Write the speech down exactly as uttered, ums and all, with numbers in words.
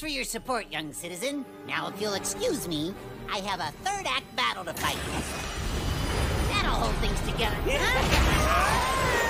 for your support, young citizen. Now, if you'll excuse me, I have a third act battle to fight. That'll hold things together.